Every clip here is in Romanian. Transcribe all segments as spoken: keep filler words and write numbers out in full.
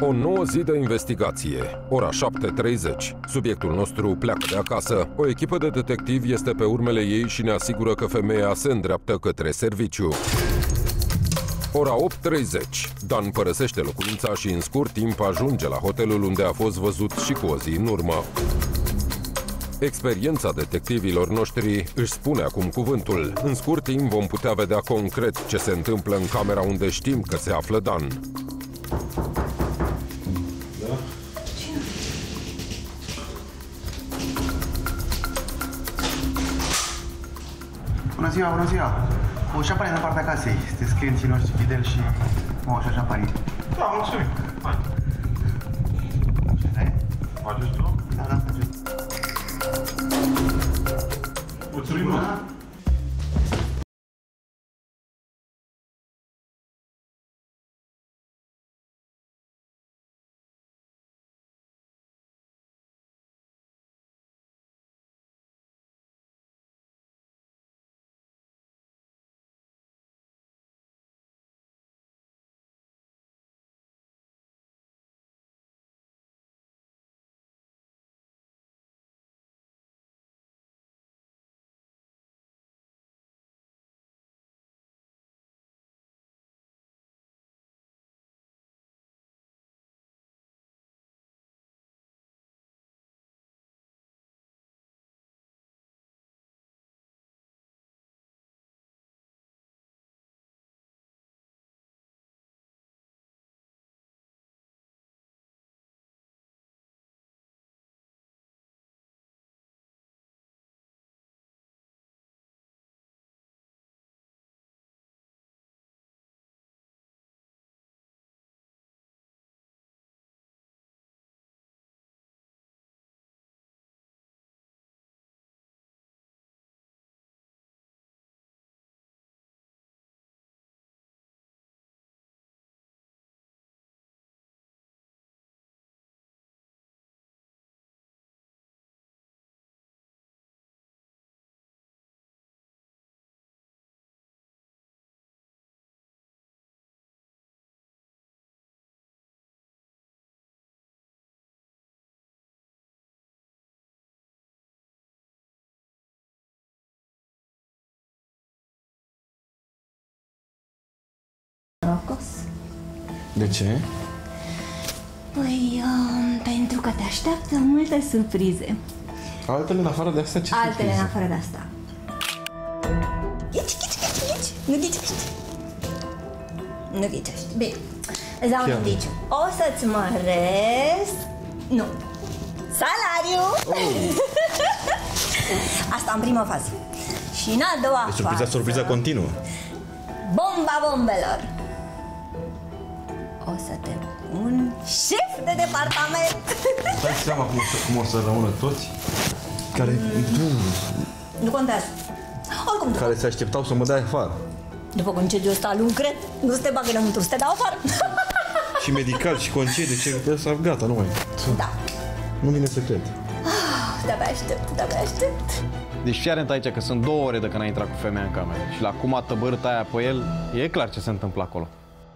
O nouă zi de investigație. Ora șapte treizeci. Subiectul nostru pleacă de acasă. O echipă de detectivi este pe urmele ei și ne asigură că femeia se îndreaptă către serviciu. Ora opt treizeci. Dan părăsește locuința și în scurt timp ajunge la hotelul unde a fost văzut și cu o zi în urmă. Experiența detectivilor noștri își spune acum cuvântul. În scurt timp vom putea vedea concret ce se întâmplă în camera unde știm că se află Dan. Da? Bună ziua, bună ziua! O șampanie din partea casei. Sunteți clienții noștri fideli și mă așa șampanie. Da, mulțumim. Hai. Ce stai? Faceți tu? Da, da, faceți. Mulțumim. De ce? Păi, uh, pentru că te așteaptă multe surprize. Altele în afară de astea? Ce Altele surprize? în afară de asta. Ghici, ghici, ghici, ghici. Nu ghicești. Nu ghicești. Bine. Îți dau un indiciu. O să-ți măresc... Nu. Salariul! Oh. Asta în prima fază. Și în a doua deci surpriza, fază... surpriza continuă. Bomba bombelor! O să te pun șef de departament! Dai seama cum, cum o să rămână toți care... Mm. Nu contează. Oricum, care se așteptau să mă dai afară. După concediul ăsta lucret, nu să te bagă înăuntru, să te dau afară. Și medical și concediu, ce să gata, nu mai. Da. Nu vine să cred. De-abia aștept, de-abia aștept. Deci fii atent aici că sunt două ore de când a intrat cu femeia în cameră. Și la cum a tăbărât aia pe el, e clar ce se întâmplă acolo.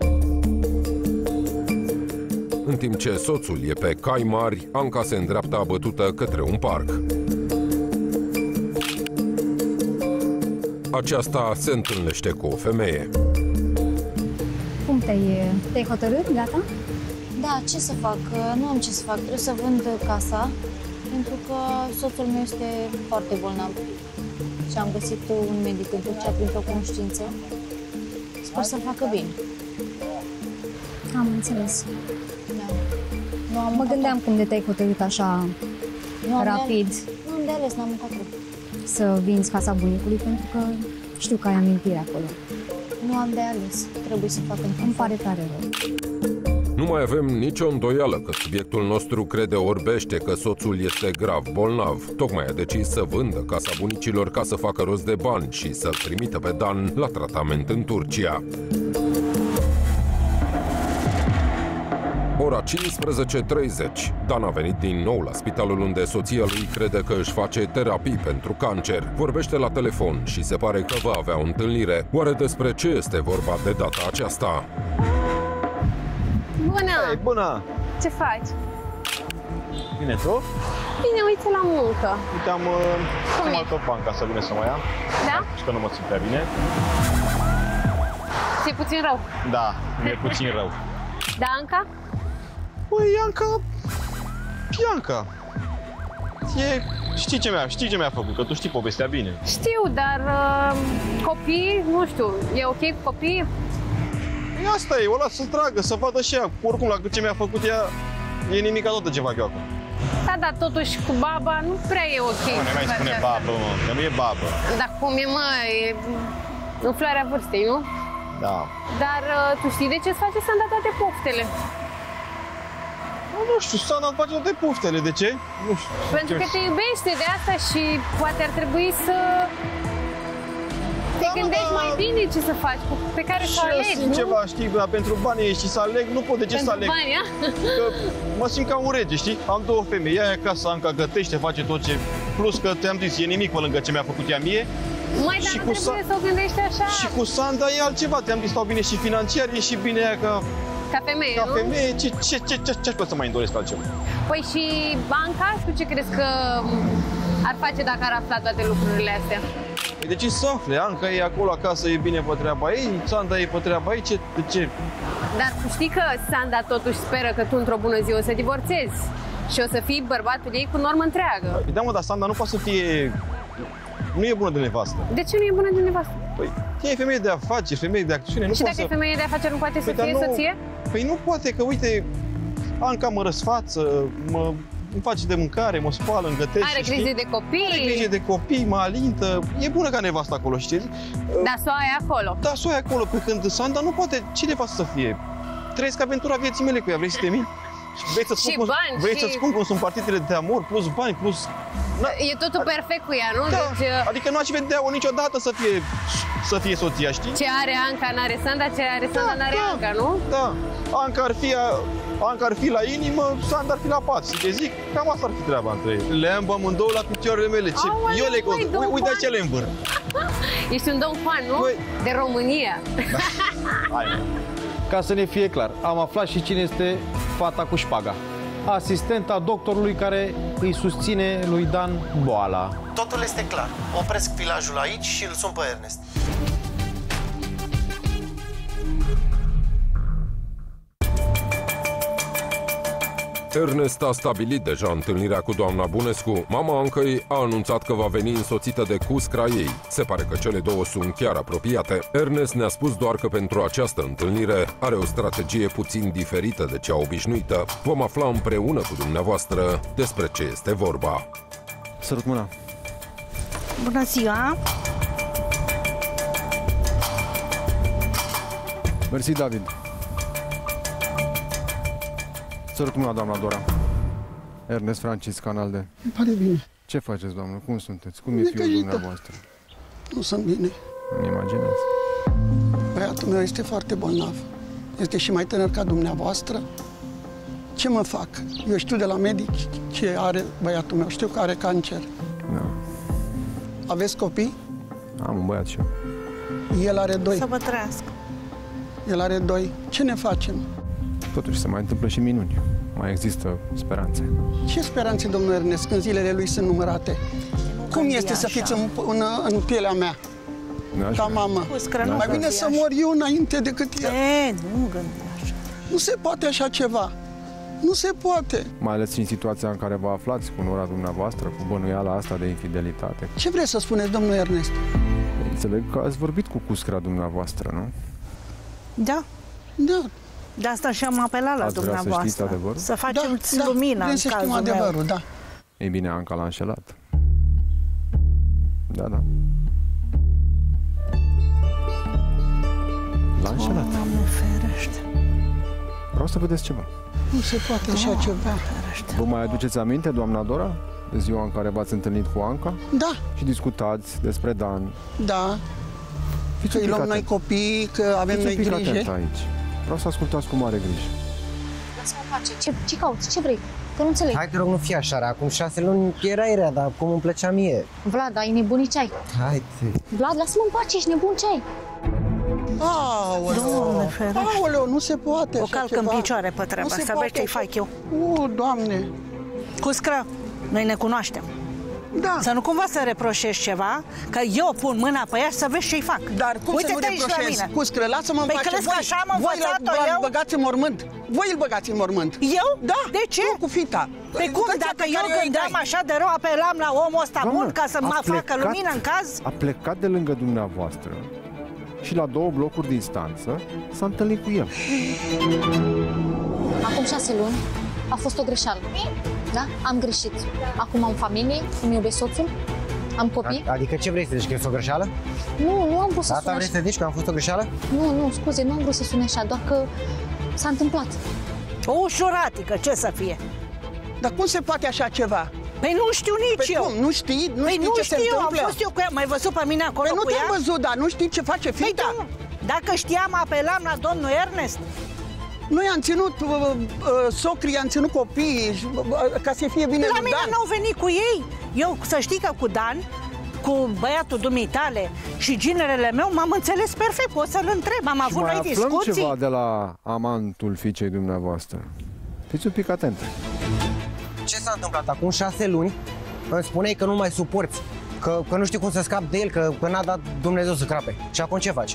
În timp ce soțul e pe cai mari, Anca se îndreaptă abătută către un parc. Aceasta se întâlnește cu o femeie. Cum te-ai, te-ai hotărât? Gata? Da, ce să fac? Nu am ce să fac. Trebuie să vând casa, pentru că soțul meu este foarte bolnav. Și am găsit un medic în Turcia printr-o cunoștință. Sper să-l facă bine. Am înțeles. Da. Nu am mă gândeam când de te-ai hotărât așa nu am rapid de nu am de ales, n-am încotro. Să vinzi casa bunicului, pentru că știu că ai amintire acolo. Nu am de ales. Trebuie să fac într-un Îmi pare tare rău. Nu mai avem nicio îndoială că subiectul nostru crede orbește că soțul este grav bolnav. Tocmai a decis să vândă casa bunicilor ca să facă rost de bani și să-l trimită pe Dan la tratament în Turcia. Ora cincisprezece treizeci. Dan a venit din nou la spitalul unde soția lui crede că își face terapii pentru cancer. Vorbește la telefon și se pare că va avea o întâlnire. Oare despre ce este vorba de data aceasta? Bună! Hey, bună! Ce faci? Bine, tu? Bine, uite la muncă. Uite, am Cum e? altă banca să vine să mă ia. Da? Și că nu mă simt prea bine. Ți-e puțin rău. Da, mi-e puțin rău. Da, Anca? Băi, Ianca... Ianca... E... Știi ce mi-a, știi ce mi-a făcut? Că tu știi povestea bine. Știu, dar uh, copii, nu știu, e ok cu copii? E asta e, o las să tragă, să vadă și ea. Oricum, la ce mi-a făcut ea, e nimica toată ce fac eu acum. Da, dar totuși cu baba nu prea e ok. Nu ne mai spune babă, mă, că nu e babă. Dar cum e, mă, e în floarea vârstei, nu? Da. Dar uh, tu știi de ce-ți face Sanda toate poftele? Nu știu, Sanda îmi face toate poftele, de ce? Nu știu. Pentru că te iubește de asta și poate ar trebui să te Da, gândești da. mai bine ce să faci, pe care să Și eu alegi, simt nu? ceva, știi, dar pentru banii ei și să aleg, nu pot de ce Pentru să aleg. bani, a? Că mă simt ca un rege, știi? Am două femei, ea e acasă, Anca gătește, face tot ce... Plus că te-am zis, e nimic pe lângă ce mi-a făcut ea mie. Mai, dar Și nu cu trebuie Sa- să o gândești așa, Și cu Sanda e altceva, te-am zis, stau bine și financiar, e și bine ea ca, ca femeie, ca nu? femeie, ce, ce, ce, ce, ce pot să mai îmi doresc altceva? Păi și banca, tu ce crezi că ar face dacă ar afla toate lucrurile astea? Păi de ce să afle? Anca e acolo acasă, e bine pe treaba ei, Sanda e pe treaba ei, ce, de ce? Dar tu știi că Sanda totuși speră că tu într-o bună zi o să divorțezi și o să fii bărbatul ei cu normă întreagă. Păi da, mă, dar Sanda nu poate să fie... Nu e bună de nevastă. De ce nu e bună de nevastă? Păi, e femeie de afaceri, femeie de acțiune, nu Și poate dacă să... e femeie de afaceri, nu poate să Păi, dar fie nu- soție? Păi nu poate, că uite, Anca mă răsfață, mă îmi face de mâncare, mă spală, îmi gătește, Are știi? grijă de copii? Are grijă de copii, mă alintă, e bună ca nevasta acolo, știi? Dar s-o ai acolo. Da, s-o ai acolo, pe când Sanda nu poate, cine poate să fie? Trăiesc aventura vieții mele cu ea, vrei să te mint? Și vrei să-ți Și spun, cum, bani, vrei și- să-ți spun cum sunt partidele de amor, plus bani, plus... Na, E totul perfect cu ea, nu? da, Deci, adică nu aș vedea-o niciodată să fie, să fie soția, știi? ce are Anca n-are Sanda, ce are Sanda n-are da, Anca, nu? Da, Anca ar fi, Anca ar fi la inimă, Sanda ar fi la pat. Și te zic, cam asta ar fi treaba între ei. Le am amândouă la picioarele mele. Ce, Aoleu, eu le măi, conduc. Don Uite Juan. ce le învâr. Ești un Don Juan, nu? Băi. De România. Hai, mă. Ca să ne fie clar, am aflat și cine este fata cu șpaga. Asistenta doctorului care îi susține lui Dan boala. Totul este clar. Opresc filajul aici și îl sun pe Ernest. Ernest a stabilit deja întâlnirea cu doamna Bunescu. Mama Ancăi a anunțat că va veni însoțită de cuscra ei. Se pare că cele două sunt chiar apropiate. Ernest ne-a spus doar că pentru această întâlnire are o strategie puțin diferită de cea obișnuită. Vom afla împreună cu dumneavoastră despre ce este vorba. Sărut mâna. Bună ziua! Mersi, David. Sărut mâna, doamna Dora. Ernest Francis, Canal D. Îmi pare bine. Ce faceți, doamnă? Cum sunteți? Cum e Necăjită. fiul dumneavoastră? Nu sunt bine. Îmi imaginez. Băiatul meu este foarte bolnav. Este și mai tânăr ca dumneavoastră. Ce mă fac? Eu știu de la medic ce are băiatul meu. Știu că are cancer. Da. Aveți copii? Am un băiat și eu. El are doi. Să vă trăiască. El are doi. Ce ne facem? Totuși se mai întâmplă și minuni. Mai există speranțe. Ce speranțe, domnul Ernest, când zilele lui sunt numărate? Cum este să fiți în, în, în pielea mea, N-aș ca vrea. mamă? Cuscră, nu Mai bine gândi să așa. mor eu înainte decât el. E, nu gândi așa. Nu se poate așa ceva. Nu se poate. Mai ales și în situația în care vă aflați cu nora dumneavoastră, cu bănuiala asta de infidelitate. Ce vreți să spuneți, domnul Ernest? Înțeleg că ați vorbit cu cuscra dumneavoastră, nu? Da, Da, de asta și am apelat la Ați vrea să dumneavoastră. știți adevărul? Să da, facem da. lumina Vrem în să știm cazul meu. adevărul, da. Ei bine, Anca l-a înșelat. Da, da. L-a înșelat. Doamne ferește. Vreau să vedeți ceva. Nu se poate așa ceva. Vă mai aduceți aminte, doamna Dora? De ziua în care v-ați întâlnit cu Anca Da, și discutați despre Dan. da. Fiți Că îi un pic luăm noi atent. copii, că avem Fiți noi un pic atent grijă. aici. Vreau să ascultați cu mare grijă. Lasă-mă în pace. Ce, ce cauți? Ce vrei? Că nu înțeleg. Hai, te rog, nu fi așa, acum șase luni erai rea, dar cum îmi plăcea mie. Vlad, ai nebunit ce ai? Hai, te... Vlad, lasă-mă în pace, ești nebun ce ai? Aoleu, Doamne ferește. aoleu, nu se poate O așa calc ceva. în picioare pe treaba Nu se asta, poate vezi ce-i așa- fac eu. O, Doamne. Cuscră, noi ne cunoaștem. Da. Să nu cumva să reproșești ceva, că eu pun mâna pe ea și să vezi ce-i fac. Dar cum Uite, să nu te-ai și la reproșezi? mine. Cuscră, lasă-mă în Păi pace. crezi că Voi- așa am voi îl- învățat-o îl eu? băgați în mormânt. Voi îl băgați în mormânt. Eu? Da. De ce? Tu cu fita. Pe cum? Educația Dacă pe eu care o gândeam dai. așa de rău, apelam la omul ăsta Doamnă, bun ca să a mă facă plecat- lumină în caz? A plecat de lângă dumneavoastră și la două blocuri distanță s-a întâlnit cu el. Acum șase luni a fost o greșeală. Da? Am greșit. Acum am familie, îmi iubesc soțul, am copii. Adică ce vrei să zici, că este o greșeală? Nu, nu am vrut să Asta sun vrei așa. să zici, că am fost o greșeală? Nu, nu, scuze, nu am vrut să sune așa, doar că s-a întâmplat. O ușuratică, ce să fie? Dar cum se poate așa ceva? Păi nu știu nici Păi eu. cum? Nu știi? Nu Păi știi nu ce știu, se am întâmplă? fost eu cu ea. M-ai văzut pe mine acolo Păi nu cu ea? te-am văzut, dar nu știi ce face Păi fita. da, dacă știam, apelam la domnul Ernest. Noi am ținut, uh, uh, socrii, am ținut copiii, și, uh, ca să fie bine La lui mine Dan. n-au venit cu ei. Eu, să știi că cu Dan, cu băiatul dumitale și ginerele meu, m-am înțeles perfect, o să-l întreb. Am Și avut mai noi aflăm discuții. ceva de la amantul fiicei dumneavoastră. Fiți un pic atentă. Ce s-a întâmplat acum șase luni? Îmi spuneai că nu mai suporți, că, că nu știi cum să scapi de el, că, că n-a dat Dumnezeu să crape. Și acum ce faci?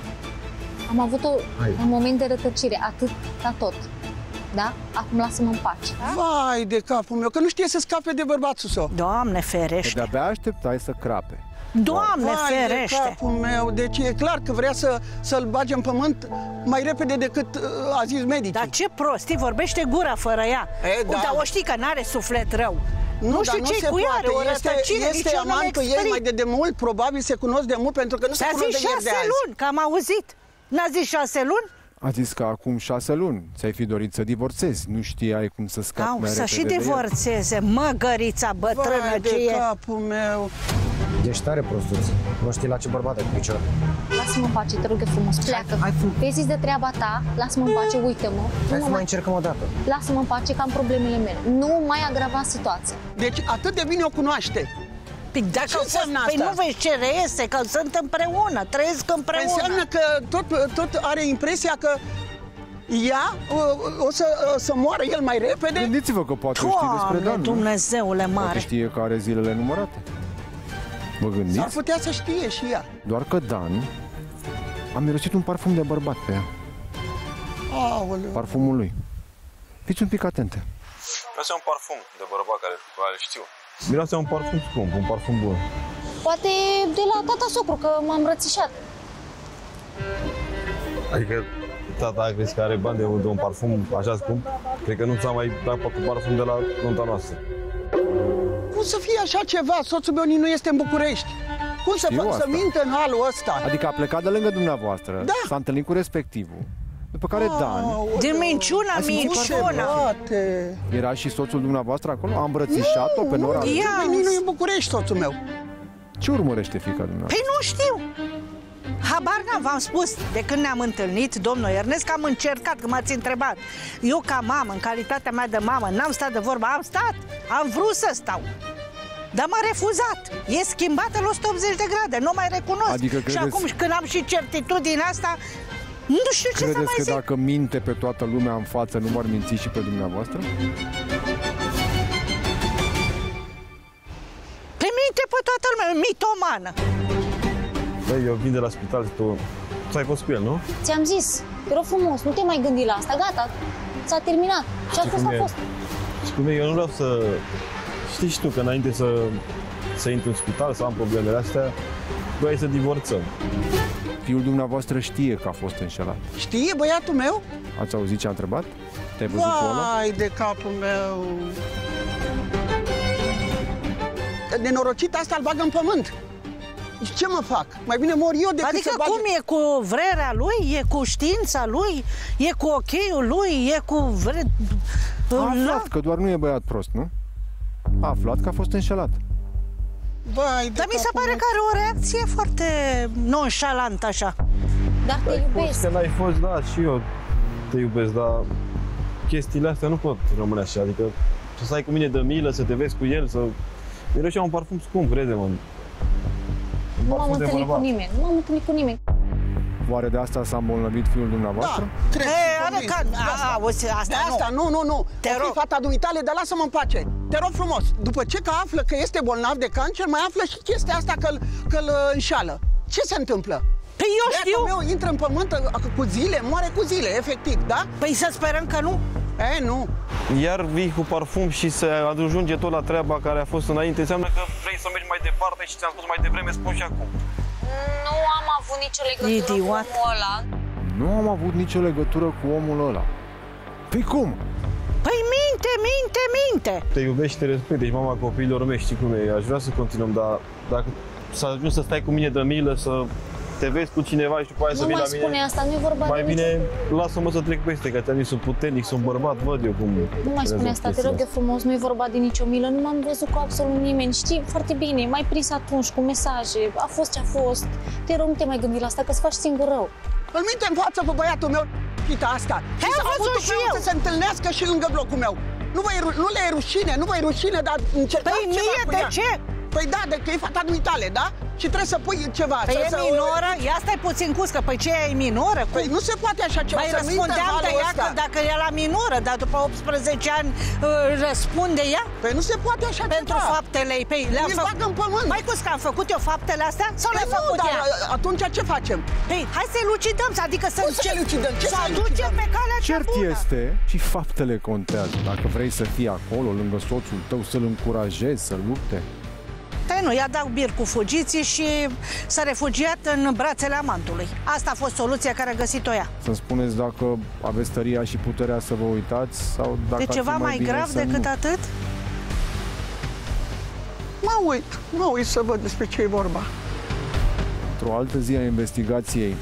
Am avut o, un moment de rătăcire, atât la tot. Da? Acum lasă-mă în pace. Vai de capul meu, că nu știe să scape de bărbatul său. Doamne Că ferește. de-abia așteptai să crape. Doamne Vai de ferește. capul meu, deci e clar că vrea să, să-l bage în pământ mai repede decât uh, a zis medicii. Dar ce prostii, vorbește gura fără ea. E, da. Dar o știi că n-are suflet rău. Nu, dar știu ce se cu ea, are o poate. Este, rătăcire, nici este eu nu amantul ei mi-explic. mai de demult, probabil se cunosc de mult, pentru că nu se Ți-a cunosc zis de ieri de șase azi. luni, că am auzit. N-a zis șase luni? A zis că acum șase luni ți-ai fi dorit să divorțezi. Nu știai cum să scapi Au, mai să repede și de el. divorțeze, măgărița bătrână Vai ce de e. capul meu. Ești tare prostuț. Nu știi la ce bărbat ai cu picior. Lasă-mă în pace, te rog eu frumos, pleacă. Hai, fu- Vezi zis de treaba ta, lasă-mă în pace, uită-mă. Hai Nu să mă mai mai... încercăm o dată. Lasă-mă în pace că am problemele mele. Nu mai agrava situația. Deci atât de bine o cunoaște. Păi dacă Ce au fost, înseamnă păi asta? nu vezi ce reiese, că sunt împreună, trăiesc Păi împreună. înseamnă că tot, tot are impresia că ea o, o să, o să moară el mai repede. Gândiți-vă că poate știi despre Doamne, Dan, nu? Dumnezeule Poate mare. știe că are zilele numărate. Vă S-ar gândiți? putea să știe și ea. Doar că Dan a mirosit un parfum de bărbat pe ea. Aoleu. Parfumul lui. Fiți un pic atente. Miroase un parfum de bărbat care, care știu. Miroase un parfum scump, un parfum bun. Poate de la tata socru, că m-am îmbrățișat. Adică tata crezi că are bani de, de un parfum așa scump? Cred că nu s-a mai dat cu parfum de la nunta noastră. Cum să fie așa ceva? Soțul meu nici nu este în București. Cum să, Știu fac, să asta. mintă în halul ăsta? Adică a plecat de lângă dumneavoastră, Da. s-a întâlnit cu respectivul, după care Dan, Din minciuna, Ați simțit minciuna. Poate. era și soțul dumneavoastră acolo, a îmbrățișat-o pe nora lui. Ia. Nici nu e în București soțul meu. Ce urmărește fiica dumneavoastră? Păi nu știu. Habar n-am, v-am spus, de când ne-am întâlnit, domnul Ernest, că am încercat, că m-ați întrebat. Eu ca mamă, în calitatea mea de mamă, n-am stat de vorbă, am stat, am vrut să stau. Dar m-a refuzat. E schimbată la o sută optzeci de grade, nu mai recunosc. Adică și credeți- acum, când am și certitudinea asta, nu știu ce să Credeți mai că zic. dacă minte pe toată lumea în față, nu m-ar minți și pe dumneavoastră? Pe minte pe toată lumea, mitomană. Băi, eu vin de la spital și tu... Tu ai fost cu el, nu? Ți-am zis, te rog frumos, nu te mai gândi la asta, gata, s-a terminat. Ce a Știi fost, cum a e? fost. Și cum e, eu nu vreau să... Știi și tu că înainte să, să intru în spital, să am problemele astea, vrei să divorțăm. Fiul dumneavoastră știe că a fost înșelat. Știe băiatul meu? Ați auzit ce a întrebat? Te-ai văzut cu ăla? Vai de capul meu. Nenorocit asta îl bagă în pământ. Și ce mă fac? Mai bine mor eu decât Adică să bag... cum e cu vrerea lui, e cu știința lui, e cu ocheiul lui, e cu... Vre... A aflat că doar nu e băiat prost, nu? A aflat că a fost înșelat. Vai de Dar mi se capul pare meu. că are o reacție foarte nonșalantă așa. Dar te iubesc. Că n-ai fost, da, și eu te iubesc, dar chestiile astea nu pot rămâne așa. Adică să stai cu mine de milă, să te vezi cu el, să... Miroșea un parfum scump, crede-mă. Nu m-am întâlnit cu nimeni, nu m-am întâlnit cu nimeni. Oare de asta s-a îmbolnăvit fiul dumneavoastră? Da, trebuie Ei, să are convins. ca... De asta. A, auzi, asta De asta, nu, nu, nu. Te O fi rog. fata dumitale, dar lasă-mă în pace. Te rog frumos, după ce că află că este bolnav de cancer, mai află și chestia asta că-l, că-l uh, înșală. Ce se întâmplă? Păi eu Băiatul știu. meu intră în pământ uh, cu zile, moare cu zile, efectiv, da? Păi să sperăm că nu. E, nu. Iar vii cu parfum și se ajunge tot la treaba care a fost înainte, înseamnă că vrei să mergi mai departe și ți-am spus mai devreme, spun și acum. Nu am avut nicio legătură Idiot. cu omul ăla. Nu am avut nicio legătură cu omul ăla. Păi cum? Păi minte, minte, minte. Te iubești și te respecti, ești mama copiilor mei, știi cum e, aș vrea să continuăm, dar dacă să ajungi să stai cu mine de milă, să te vezi cu cineva și după aia Nu să vii mai la mine... spune asta, nu e vorba Mai de bine nicio... lasă-mă să trec peste, că ți-am zis, sunt puternic, sunt bărbat, văd eu cum... Nu mai spune asta, te rog eu frumos, nu e vorba de nicio milă, nu m-am văzut cu absolut nimeni. Știi foarte bine, m-ai prins atunci cu mesaje, a fost ce a fost. Te rog, nu te mai gândi la asta, că-ți faci singur rău. Îl minte în față pe băiatul meu, chita asta. Hai, Și am s-a văzut avut și meu eu. să se întâlnească și lângă blocul meu. Nu, vă e, ru- nu le e rușine, nu vă e rușine, dar încercați Păi ceva mie, cu de ea. ce? Păi da, de că e fata dumitale, da? Și trebuie să pui ceva. Păi să, e să, minoră? Ia stai puțin cuscă, păi ce e minoră? Cum? Păi nu se poate așa ceva. Mai să nu răspundeam de intervalul ea ăsta. că dacă e la minoră, dar după optsprezece ani uh, răspunde ea? Păi nu se poate așa Pentru ceva. faptele ei. Păi le-am Îl făcut. bag în pământ. Mai cuscă, am făcut eu faptele astea? Sau Păi le-a nu, făcut dar ea? atunci ce facem? Păi hai să-i lucidăm, adică să Cum să le lucidăm? Ce să să aducem lucidăm? pe calea cea Cert bună. este și faptele contează. Dacă vrei să fii acolo, lângă soțul tău, să-l încurajezi, să lupte. Păi nu, i-a dat bir cu fugiții și s-a refugiat în brațele amantului. Asta a fost soluția care a găsit-o ea. Să-mi spuneți dacă aveți tăria și puterea să vă uitați sau dacă De ar fi ceva mai bine grav să decât nu. atât? Mă uit, mă uit să văd despre ce e vorba. Într-o altă zi a investigației,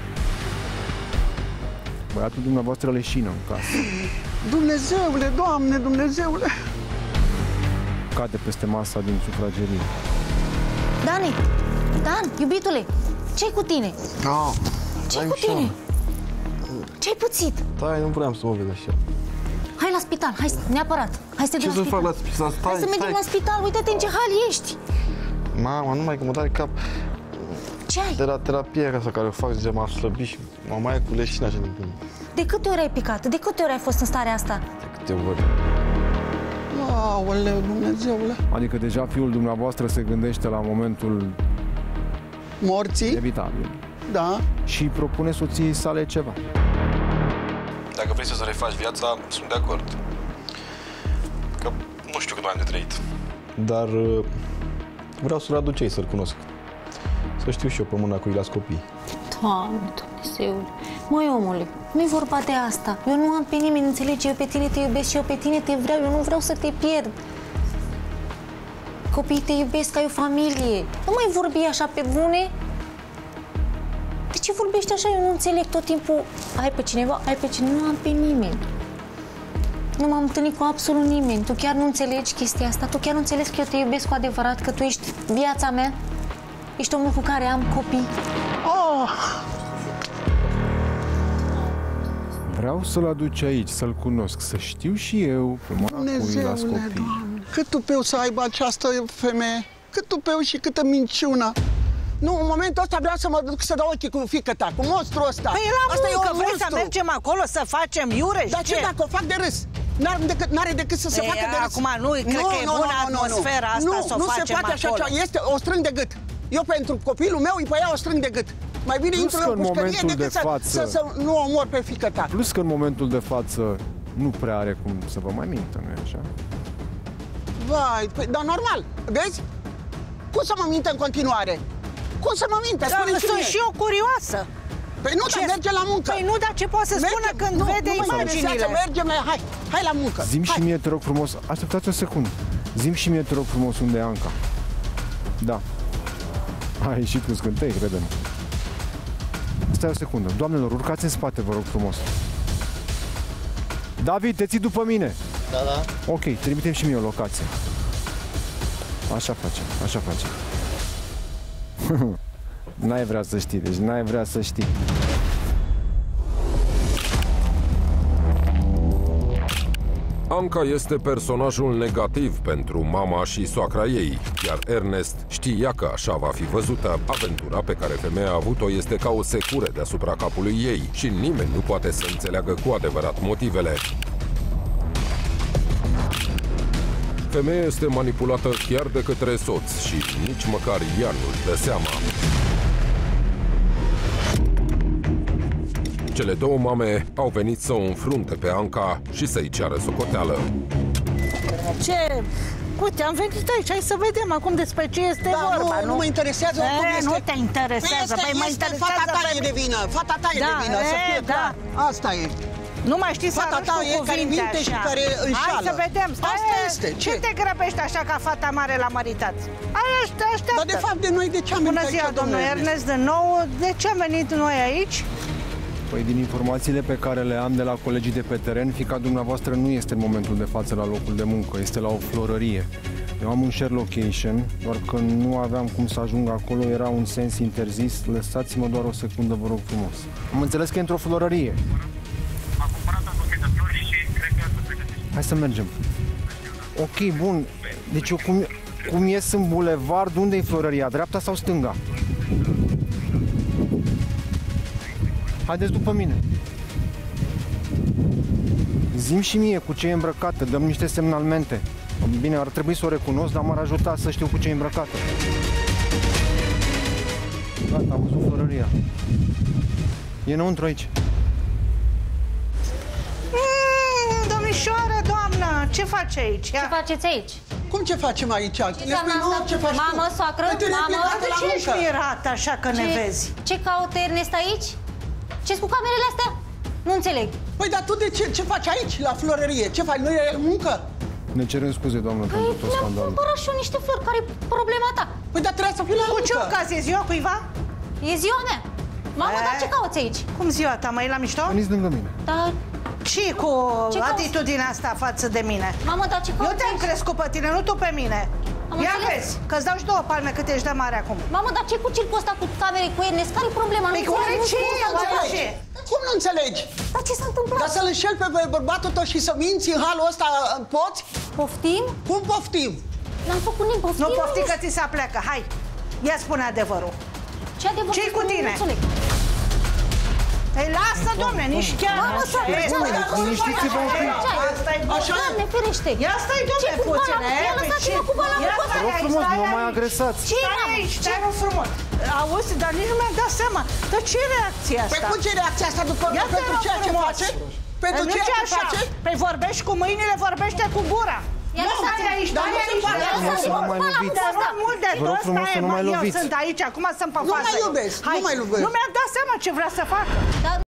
băiatul dumneavoastră leșină în casă. Dumnezeule, Doamne, Dumnezeule. Cade peste masa din sufragerie. Dani, Dan, iubitule, ce-i cu tine? No, Ce-i cu tine? Ce-ai puțit? Stai, nu vreau să mă vezi așa. Hai la spital, hai neapărat. Hai să te Ce duc să la spital. fac la spital? Stai, Hai să mergem stai. la spital, uite-te în ce hal ești. Mama, nu mai că mă dare cap. Ce ai? De la terapia asta care o fac, zice, m-a slăbit și mă mai e cu leșina așa din plin. De câte ori ai picat? De câte ori ai fost în starea asta? De câte ori. Aoleu, Dumnezeule. Adică deja fiul dumneavoastră se gândește la momentul Morții? evitabil. Da. Și propune soției sale ceva. Dacă vrei să-ți refaci viața, sunt de acord. Că nu știu cât mai am de trăit. Dar uh, vreau să-l aduc ei, să-l cunosc. Să știu și eu pe mâna cui las copii. Doamne, Dumnezeule. Măi, omule, nu-i vorba de asta. Eu nu am pe nimeni, înțelegi? Eu pe tine te iubesc și eu pe tine te vreau. Eu nu vreau să te pierd. Copiii te iubesc, ai o familie. Nu mai vorbi așa pe bune. De ce vorbești așa? Eu nu înțeleg tot timpul. Ai pe cineva, ai pe cineva, nu am pe nimeni. Nu m-am întâlnit cu absolut nimeni. Tu chiar nu înțelegi chestia asta? Tu chiar nu înțelegi că eu te iubesc cu adevărat? Că tu ești viața mea? Ești omul cu care am copii? Oh! Vreau să-l aduci aici, să-l cunosc, să știu și eu pe mâna cui las Dumnezeule, copii. Doamne, cât tupeu să aibă această femeie, cât tupeu și câtă minciună. Nu, în momentul ăsta vreau să mă duc să dau ochii cu fiică ta, cu monstrul ăsta. Păi la Asta muncă, e un vrei monstru. să mergem acolo să facem iureș? Dar ce dacă o fac de râs? N-are decât, n-are decât să se Ei, facă de râs. acum nu, cred că e bună atmosfera asta nu, să o nu se facem poate așa acolo. ceva, este, o strâng de gât. Eu pentru copilul meu îi pe ea o strâng de gât. Mai bine Plus intru că în în pușcărie momentul decât de să, față- să, să nu omor pe fiică ta. Plus că în momentul de față nu prea are cum să vă mai mintă, nu-i așa? Vai, păi, dar normal, vezi? Cum să mă minte în continuare? Cum să mă minte? Dar Spune-mi sunt mie. și eu curioasă. Păi nu, dar merge la muncă. Păi nu, dar ce poate să spună când nu, vede nu mă imaginile? interesează, mergem, la- hai, hai la muncă. Zim hai. și mie, te rog frumos, așteptați o secundă. Zim și mie, te rog frumos, unde e Anca? Da. A ieșit cu scântei, credem. Stai o secundă. Doamnelor, urcați în spate, vă rog frumos. David, te ții după mine. Da, da. Ok, trimitem și mie o locație. Așa facem, așa facem. N-ai vrea să știi, deci n-ai vrea să știi. Anca este personajul negativ pentru mama și soacra ei, iar Ernest știa că așa va fi văzută. Aventura pe care femeia a avut-o este ca o secură deasupra capului ei și nimeni nu poate să înțeleagă cu adevărat motivele. Femeia este manipulată chiar de către soț și nici măcar ea nu-și dă seama. Cele două mame au venit să o înfrunte pe Anca și să-i ceară socoteală. Ce? Uite, am venit aici, hai să vedem acum despre ce este da, vorba. Nu, nu mă interesează e, cum este. Nu te interesează, este, păi mă este, interesează fata ta e de vină, fata ta e da, de vină, e, să fie da. clar. Asta e. Nu mai știi să fata ta e care minte și care înșală. Hai să vedem, stai, asta este. Ce? ce te grăbești așa ca fata mare la măritat? Hai, așteaptă. Dar de fapt de noi de ce am venit Bună ziua, aici, domnul Ernest, din nou. De ce am venit noi aici? Păi din informațiile pe care le am de la colegii de pe teren, fiica dumneavoastră nu este în momentul de față la locul de muncă, este la o florărie. Eu am un share location, doar că nu aveam cum să ajung acolo, era un sens interzis. Lăsați-mă doar o secundă, vă rog frumos. Am înțeles că e într-o florărie. Am cumpărat un buchet de flori și cred că să pregătești. Hai să mergem. Ok, bun. Deci eu cum, cum ies în bulevard, unde e florăria? Dreapta sau stânga? Haideți după mine. Zi-mi și mie cu ce e îmbrăcată, dăm niște semnalmente. Bine, ar trebui să o recunosc, dar m-ar ajuta să știu cu ce e îmbrăcată. Gata, am văzut florăria. E înăuntru aici. Mm, domnișoară, doamnă, ce faci aici? Ce faceți aici? Cum ce facem aici? Ce ce faci mamă, tu? soacră, mamă, de ce ești mirată așa că ce, ne vezi? Ce caută Ernest aici? Ce-s cu camerele astea? Nu înțeleg. Păi, dar tu de ce, ce faci aici, la florărie? Ce faci? Nu e muncă? Ne cerem scuze, doamnă, păi, pentru tot scandalul. mi-am cumpărat și eu niște flori. Care-i problema ta? Păi, dar trebuie să fii la muncă. Cu ce ocazie? E ziua cuiva? E ziua mea. Mamă, dar ce cauți aici? Cum ziua ta? Mă, e la mișto? Veniți lângă mine. Dar... Ce cu ce atitudinea asta față de mine? Mamă, dar ce cauți? Eu te-am crescut pe tine, nu tu pe mine. Am Ia înțeles. vezi, că-ți dau și două palme cât ești de mare acum. Mamă, dar ce cu circul ăsta cu camere cu Ernest? Care-i problema? Păi nu oare ce? Oare ce? Cum nu înțelegi? Dar ce s-a întâmplat? Dar să-l înșel pe bărbatul tău și să minți în halul ăsta poți? Poftim? Cum poftim? N-am făcut nimic, poftim. Nu pofti că ți se apleacă, hai. Ia spune adevărul. Ce adevăr? Ce-i cu tine? Ei, lasă, domne, nici chiar. Mamă, soacră, liniștiți-vă un pic. Așa, Doamne, ferește. Ia stai, domne, puțin, e? Ia lăsați-mă cu bala Ia cu stai Rog aici, frumos, stai nu mă mai aici. agresați. Ce stai aici, stai rog frumos. Auzi, dar nici nu mi-am dat seama. Dar ce reacție asta? Păi cum ce reacția asta după pentru ceea ce face? Pentru ceea ce face? Păi vorbești cu mâinile, vorbește cu gura. Ia lăsați-mă aici, dar stai nu aici. se poate. Vă rog să nu mai loviți. Te rog mult de Vă rog tot, frumos stai, să nu mai eu loviți. sunt aici, acum sunt pe Nu față. mai iubesc, nu mai iubesc. Nu mi-am dat seama ce vrea să facă.